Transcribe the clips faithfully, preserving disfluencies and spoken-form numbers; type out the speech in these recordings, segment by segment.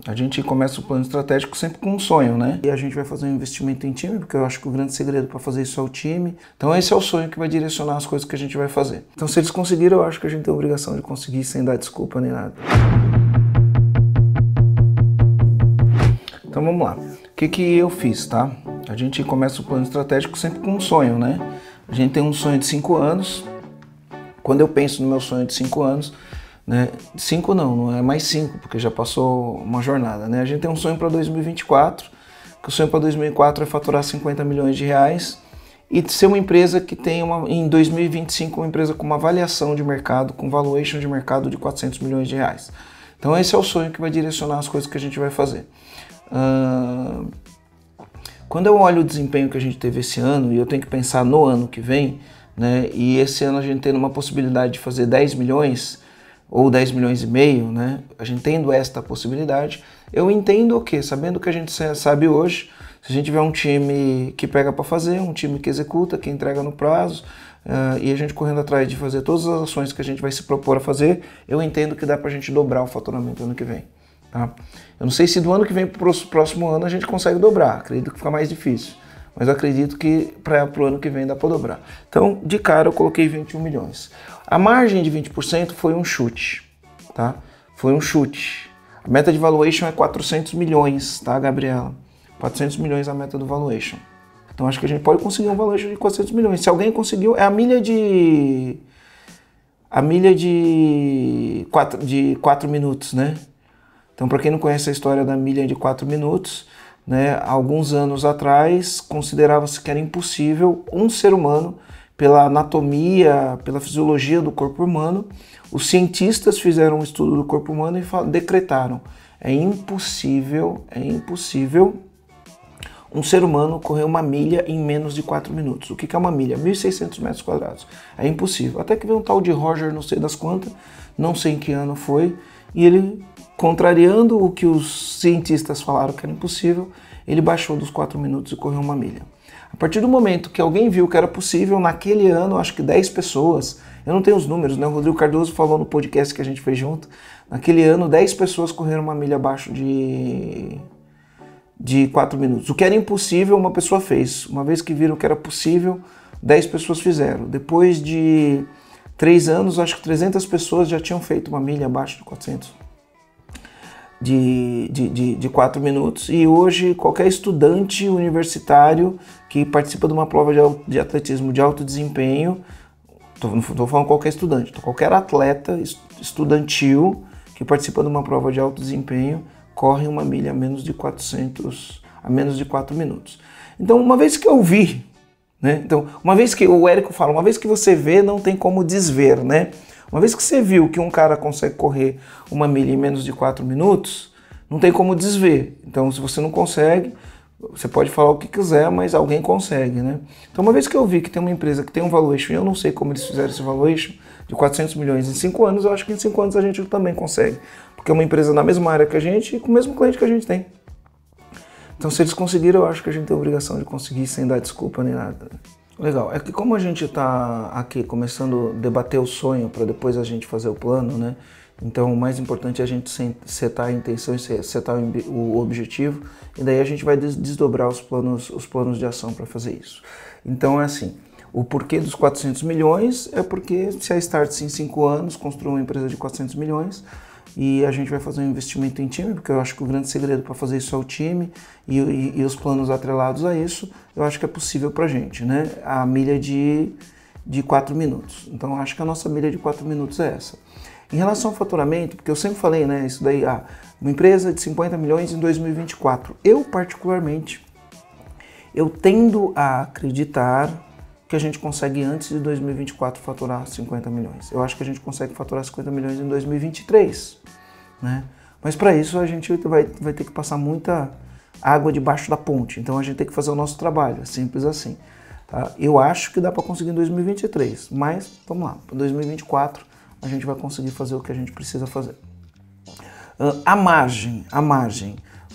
A gente começa o plano estratégico sempre com um sonho, né? E a gente vai fazer um investimento em time, porque eu acho que o grande segredo para fazer isso é o time. Então esse é o sonho que vai direcionar as coisas que a gente vai fazer. Então se eles conseguiram, eu acho que a gente tem a obrigação de conseguir sem dar desculpa nem nada. Então vamos lá. O que que eu fiz, tá? A gente começa o plano estratégico sempre com um sonho, né? A gente tem um sonho de cinco anos. Quando eu penso no meu sonho de cinco anos, né? Cinco não, não é mais cinco, porque já passou uma jornada, né? A gente tem um sonho para dois mil e vinte e quatro, que o sonho para dois mil e vinte e quatro é faturar cinquenta milhões de reais e ser uma empresa que tem uma, em dois mil e vinte e cinco, uma empresa com uma avaliação de mercado, com valuation de mercado de quatrocentos milhões de reais. Então esse é o sonho que vai direcionar as coisas que a gente vai fazer. Uh, quando eu olho o desempenho que a gente teve esse ano, e eu tenho que pensar no ano que vem, né? E esse ano a gente tendo uma possibilidade de fazer dez milhões, ou dez milhões e meio, né? A gente tendo esta possibilidade, eu entendo o quê? Sabendo o que a gente sabe hoje, se a gente tiver um time que pega para fazer, um time que executa, que entrega no prazo, uh, e a gente correndo atrás de fazer todas as ações que a gente vai se propor a fazer, eu entendo que dá para a gente dobrar o faturamento ano que vem. Tá? Eu não sei se do ano que vem para o próximo ano a gente consegue dobrar, acredito que fica mais difícil, mas eu acredito que para o ano que vem dá para dobrar. Então, de cara, eu coloquei vinte e um milhões. A margem de vinte por cento foi um chute, tá? Foi um chute. A meta de valuation é quatrocentos milhões, tá, Gabriela? quatrocentos milhões a meta do valuation. Então, acho que a gente pode conseguir um valuation de quatrocentos milhões. Se alguém conseguiu, é a milha de... A milha de quatro, de quatro minutos, né? Então, para quem não conhece a história da milha de quatro minutos, né, alguns anos atrás, considerava-se que era impossível um ser humano, pela anatomia, pela fisiologia do corpo humano, os cientistas fizeram um estudo do corpo humano e decretaram: é impossível, é impossível um ser humano correr uma milha em menos de quatro minutos. O que é uma milha? mil e seiscentos metros quadrados. É impossível. Até que veio um tal de Roger, não sei das quantas, não sei em que ano foi, e ele, contrariando o que os cientistas falaram que era impossível, ele baixou dos quatro minutos e correu uma milha. A partir do momento que alguém viu que era possível, naquele ano, acho que dez pessoas, eu não tenho os números, né? O Rodrigo Cardoso falou no podcast que a gente fez junto, naquele ano dez pessoas correram uma milha abaixo de, de quatro minutos. O que era impossível, uma pessoa fez. Uma vez que viram que era possível, dez pessoas fizeram. Depois de três anos, acho que trezentas pessoas já tinham feito uma milha abaixo de quatrocentos. De, de, de, de quatro minutos, e hoje qualquer estudante universitário que participa de uma prova de, de atletismo de alto desempenho, tô, não estou falando qualquer estudante, tô, qualquer atleta estudantil que participa de uma prova de alto desempenho corre uma milha a menos de quatrocentos, a menos de quatro minutos. Então, uma vez que eu vi, né, então, uma vez que o Érico fala, uma vez que você vê, não tem como desver, né? Uma vez que você viu que um cara consegue correr uma milha em menos de quatro minutos, não tem como desver. Então, se você não consegue, você pode falar o que quiser, mas alguém consegue, né? Então, uma vez que eu vi que tem uma empresa que tem um valuation, e eu não sei como eles fizeram esse valuation, de quatrocentos milhões em cinco anos, eu acho que em cinco anos a gente também consegue. Porque é uma empresa na mesma área que a gente e com o mesmo cliente que a gente tem. Então, se eles conseguiram, eu acho que a gente tem a obrigação de conseguir sem dar desculpa nem nada. Legal, é que como a gente está aqui começando a debater o sonho para depois a gente fazer o plano, né? Então o mais importante é a gente setar a intenção e setar o objetivo, e daí a gente vai desdobrar os planos, os planos de ação para fazer isso. Então é assim, o porquê dos quatrocentos milhões é porque se a Startse em cinco anos construiu uma empresa de quatrocentos milhões, e a gente vai fazer um investimento em time, porque eu acho que o grande segredo para fazer isso é o time e, e, e os planos atrelados a isso, eu acho que é possível para a gente, né? A milha de, de quatro minutos. Então, eu acho que a nossa milha de quatro minutos é essa. Em relação ao faturamento, porque eu sempre falei, né? Isso daí, ah, uma empresa de cinquenta milhões em dois mil e vinte e quatro. Eu, particularmente, eu tendo a acreditar que a gente consegue antes de dois mil e vinte e quatro faturar cinquenta milhões. Eu acho que a gente consegue faturar cinquenta milhões em dois mil e vinte e três, né? Mas para isso a gente vai, vai ter que passar muita água debaixo da ponte, então a gente tem que fazer o nosso trabalho, é simples assim. Tá? Eu acho que dá para conseguir em dois mil e vinte e três, mas vamos lá, para dois mil e vinte e quatro a gente vai conseguir fazer o que a gente precisa fazer. Uh, a margem, a margem,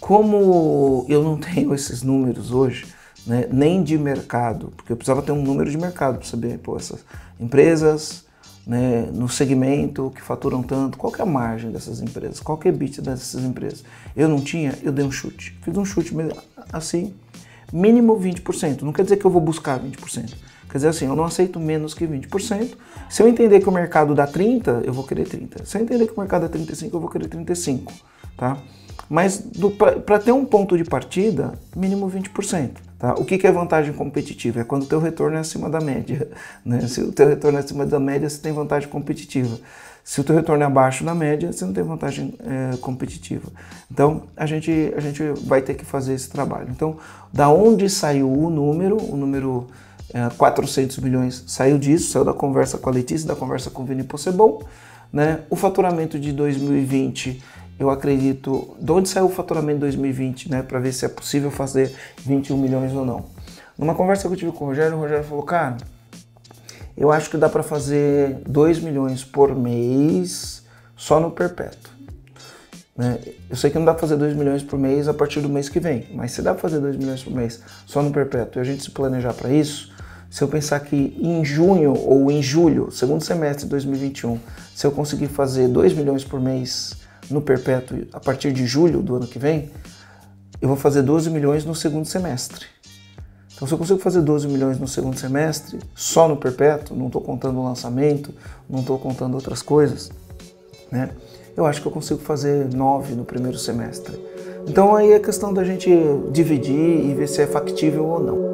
como eu não tenho esses números hoje, né, nem de mercado, porque eu precisava ter um número de mercado para saber, pô, essas empresas, né, no segmento, que faturam tanto, qual que é a margem dessas empresas, qual que é a EBITDA dessas empresas. Eu não tinha, eu dei um chute, fiz um chute assim, mínimo vinte por cento, não quer dizer que eu vou buscar vinte por cento, quer dizer assim, eu não aceito menos que vinte por cento, se eu entender que o mercado dá trinta, eu vou querer trinta, se eu entender que o mercado dá trinta e cinco, eu vou querer trinta e cinco, tá? Mas para ter um ponto de partida, mínimo vinte por cento. Tá? O que, que é vantagem competitiva? É quando o teu retorno é acima da média. Né? Se o teu retorno é acima da média, você tem vantagem competitiva. Se o teu retorno é abaixo da média, você não tem vantagem é, competitiva. Então, a gente, a gente vai ter que fazer esse trabalho. Então, da onde saiu o número, o número é, quatrocentos milhões saiu disso, saiu da conversa com a Letícia, da conversa com o Vini Possebon, né? O faturamento de dois mil e vinte, eu acredito, de onde saiu o faturamento de dois mil e vinte, né, para ver se é possível fazer vinte e um milhões ou não. Numa conversa que eu tive com o Rogério, o Rogério falou, cara, eu acho que dá para fazer dois milhões por mês só no perpétuo. Né? Eu sei que não dá para fazer dois milhões por mês a partir do mês que vem, mas se dá para fazer dois milhões por mês só no perpétuo e a gente se planejar para isso, se eu pensar que em junho ou em julho, segundo semestre de dois mil e vinte e um, se eu conseguir fazer dois milhões por mês no perpétuo, a partir de julho do ano que vem, eu vou fazer doze milhões no segundo semestre. Então, se eu consigo fazer doze milhões no segundo semestre, só no perpétuo, não estou contando o lançamento, não estou contando outras coisas, né? Eu acho que eu consigo fazer nove no primeiro semestre. Então, aí é questão da gente dividir e ver se é factível ou não.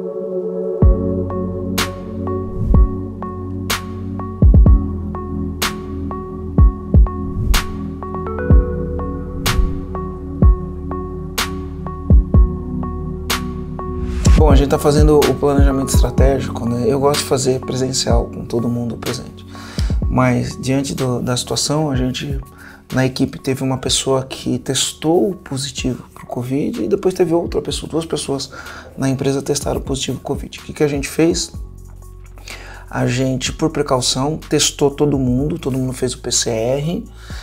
Bom, a gente está fazendo o planejamento estratégico, né? Eu gosto de fazer presencial com todo mundo presente, mas diante do, da situação, a gente na equipe teve uma pessoa que testou positivo para o Covid e depois teve outra pessoa, duas pessoas na empresa testaram positivo para o Covid. O que, que a gente fez? A gente, por precaução, testou todo mundo, todo mundo fez o P C R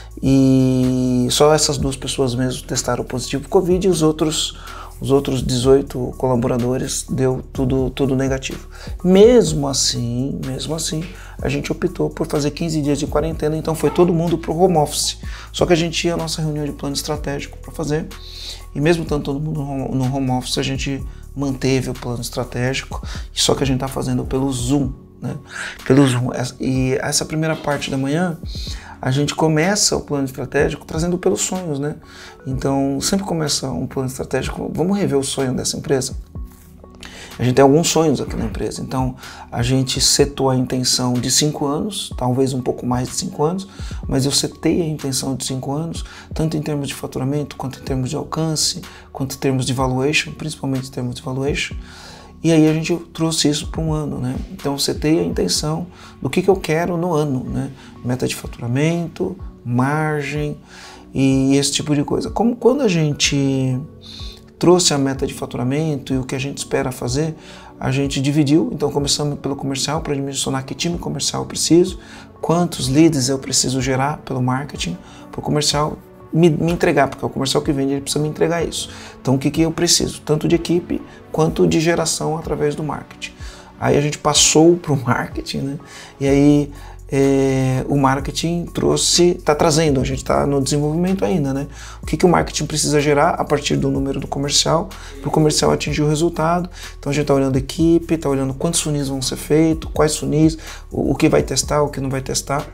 e só essas duas pessoas mesmo testaram positivo para o Covid e os outros Os outros dezoito colaboradores deu tudo, tudo negativo. Mesmo assim, mesmo assim, a gente optou por fazer quinze dias de quarentena, então foi todo mundo para o home office. Só que a gente ia à nossa reunião de plano estratégico para fazer, e mesmo estando todo mundo no home office, a gente manteve o plano estratégico, só que a gente está fazendo pelo Zoom, né? Pelo Zoom. E essa primeira parte da manhã, a gente começa o plano estratégico trazendo pelos sonhos, né? Então, sempre começa um plano estratégico, vamos rever o sonho dessa empresa. A gente tem alguns sonhos aqui na empresa, então a gente setou a intenção de cinco anos, talvez um pouco mais de cinco anos, mas eu setei a intenção de cinco anos, tanto em termos de faturamento, quanto em termos de alcance, quanto em termos de valuation, principalmente em termos de valuation. E aí a gente trouxe isso para um ano, né? Então eu setei a intenção do que, que eu quero no ano, né? Meta de faturamento, margem e esse tipo de coisa. Como quando a gente trouxe a meta de faturamento e o que a gente espera fazer, a gente dividiu. Então começamos pelo comercial para dimensionar que time comercial eu preciso, quantos leads eu preciso gerar pelo marketing, para o comercial Me, me entregar, porque é o comercial que vende, ele precisa me entregar isso. Então o que, que eu preciso? Tanto de equipe quanto de geração através do marketing. Aí a gente passou para o marketing, né? E aí é, o marketing trouxe, está trazendo, a gente está no desenvolvimento ainda, né? O que, que o marketing precisa gerar a partir do número do comercial, para o comercial atingir o resultado. Então a gente está olhando a equipe, está olhando quantos funis vão ser feitos, quais funis, o, o que vai testar, o que não vai testar.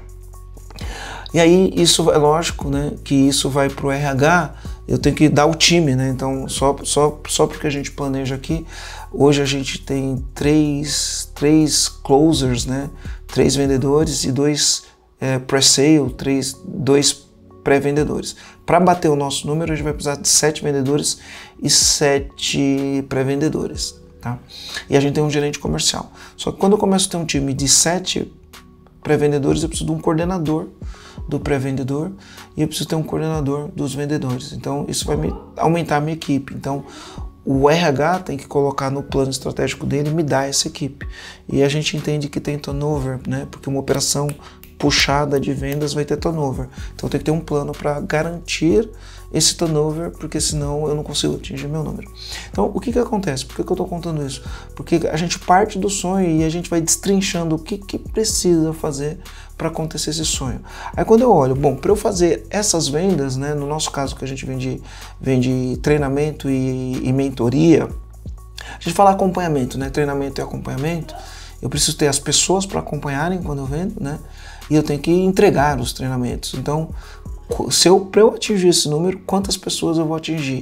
E aí, isso é lógico, né, que isso vai para o R H, eu tenho que dar o time, né, então só, só, só porque a gente planeja aqui, hoje a gente tem três, três closers, né, três vendedores e dois é, pre-sale, três, dois pré-vendedores. Para bater o nosso número, a gente vai precisar de sete vendedores e sete pré-vendedores, tá? E a gente tem um gerente comercial. Só que quando eu começo a ter um time de sete pré-vendedores, eu preciso de um coordenador do pré-vendedor e eu preciso ter um coordenador dos vendedores. Então isso vai me aumentar a minha equipe. Então o R H tem que colocar no plano estratégico dele e me dar essa equipe. E a gente entende que tem turnover, né? Porque uma operação puxada de vendas vai ter turnover. Então tem que ter um plano para garantir esse turnover, porque senão eu não consigo atingir meu número. Então, o que que acontece? Por que que eu estou contando isso? Porque a gente parte do sonho e a gente vai destrinchando o que que precisa fazer para acontecer esse sonho. Aí quando eu olho, bom, para eu fazer essas vendas, né, no nosso caso que a gente vende, vende treinamento e, e mentoria, a gente fala acompanhamento, né, treinamento e acompanhamento, eu preciso ter as pessoas para acompanharem quando eu vendo, né, e eu tenho que entregar os treinamentos. Então, se eu, para eu atingir esse número, quantas pessoas eu vou atingir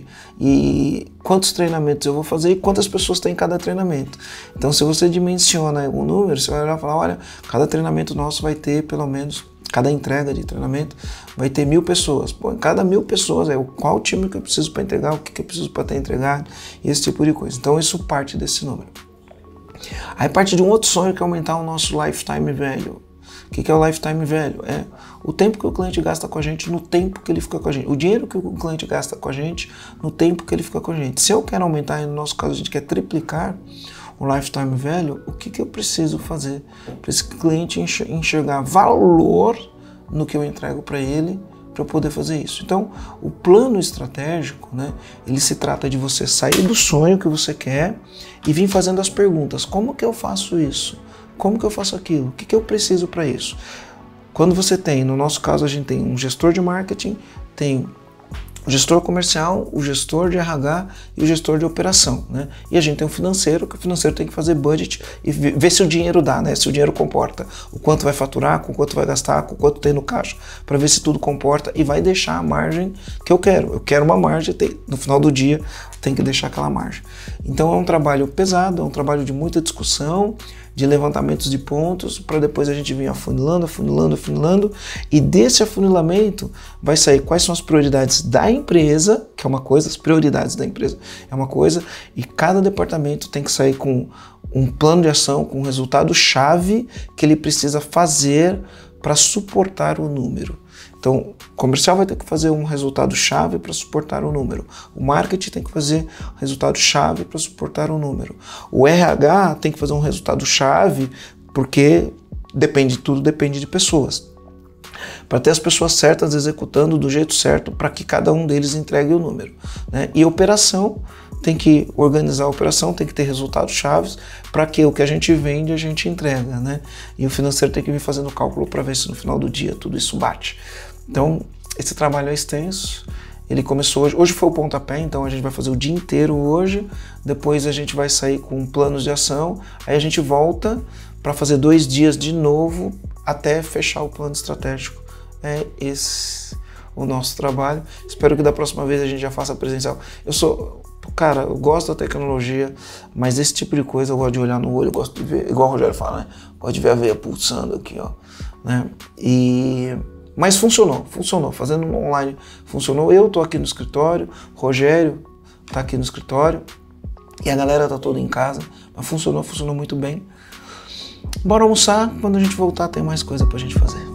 e quantos treinamentos eu vou fazer e quantas pessoas tem em cada treinamento. Então, se você dimensiona o número, você vai olhar e falar, olha, cada treinamento nosso vai ter pelo menos, cada entrega de treinamento vai ter mil pessoas. Pô, em cada mil pessoas, é qual time que eu preciso para entregar, o que, que eu preciso para ter entregado, esse tipo de coisa. Então, isso parte desse número. Aí parte de um outro sonho que é aumentar o nosso lifetime value. O que é o lifetime value? É o tempo que o cliente gasta com a gente no tempo que ele fica com a gente. O dinheiro que o cliente gasta com a gente no tempo que ele fica com a gente. Se eu quero aumentar, no nosso caso a gente quer triplicar o lifetime value, o que, que eu preciso fazer para esse cliente enxergar valor no que eu entrego para ele, para eu poder fazer isso? Então, o plano estratégico, né, ele se trata de você sair do sonho que você quer e vir fazendo as perguntas. Como que eu faço isso? Como que eu faço aquilo? O que que eu preciso para isso? Quando você tem, no nosso caso, a gente tem um gestor de marketing, tem o gestor comercial, o gestor de R H e o gestor de operação, né? E a gente tem um financeiro, que o financeiro tem que fazer budget e ver se o dinheiro dá, né? Se o dinheiro comporta, o quanto vai faturar, com quanto vai gastar, com quanto tem no caixa, para ver se tudo comporta e vai deixar a margem que eu quero. Eu quero uma margem, tem, no final do dia tem que deixar aquela margem. Então é um trabalho pesado, é um trabalho de muita discussão, de levantamentos de pontos, para depois a gente vir afunilando, afunilando, afunilando, e desse afunilamento vai sair quais são as prioridades da empresa, que é uma coisa, as prioridades da empresa é uma coisa, e cada departamento tem que sair com um plano de ação, com um resultado-chave que ele precisa fazer para suportar o número. Então, o comercial vai ter que fazer um resultado-chave para suportar o número. O marketing tem que fazer um resultado-chave para suportar o número. O R H tem que fazer um resultado-chave porque depende, tudo depende de pessoas. Para ter as pessoas certas executando do jeito certo para que cada um deles entregue o número, né? E a operação tem que organizar a operação, tem que ter resultados chaves para que o que a gente vende a gente entrega, né? E o financeiro tem que vir fazendo cálculo para ver se no final do dia tudo isso bate. Então, esse trabalho é extenso, ele começou hoje, hoje foi o pontapé, então a gente vai fazer o dia inteiro hoje, depois a gente vai sair com planos de ação, aí a gente volta para fazer dois dias de novo até fechar o plano estratégico. É esse o nosso trabalho. Espero que da próxima vez a gente já faça presencial. Eu sou, cara, eu gosto da tecnologia, mas esse tipo de coisa eu gosto de olhar no olho, eu gosto de ver, igual o Rogério fala, né? Gosto de ver a veia pulsando aqui, ó, né? E mas funcionou, funcionou, fazendo online funcionou. Eu tô aqui no escritório, o Rogério tá aqui no escritório e a galera tá toda em casa, mas funcionou, funcionou muito bem. Bora almoçar, quando a gente voltar tem mais coisa pra gente fazer.